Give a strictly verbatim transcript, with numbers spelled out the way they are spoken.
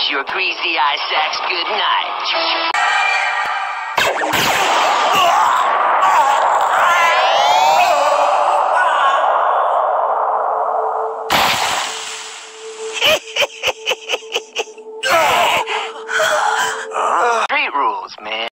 kiss your greasy eye sacks goodnight. Street rules, man.